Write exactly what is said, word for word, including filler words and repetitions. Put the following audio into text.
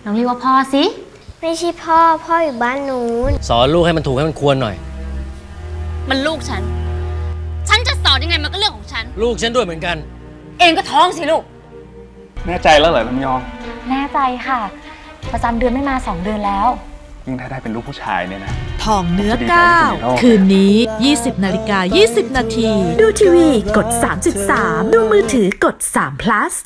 ลองเรียกว่าพ่อสิไม่ใช่พ่อพ่ออยู่บ้านนู้นสอนลูกให้มันถูกให้มันควรหน่อยมันลูกฉันฉันจะสอนยังไงมันก็เรื่องของฉันลูกฉันด้วยเหมือนกันเองก็ท้องสิลูกแน่ใจแล้วเหรอลำยองแน่ใจค่ะประจำเดือนไม่มาสองเดือนแล้วยิ่งถ้าได้เป็นลูกผู้ชายเนี่ยนะทองเนื้อก้าวคืนนี้ ยี่สิบนาฬิกายี่สิบนาทีดูทีวีกด สามจุดสาม ดูมือถือกด สาม พลัส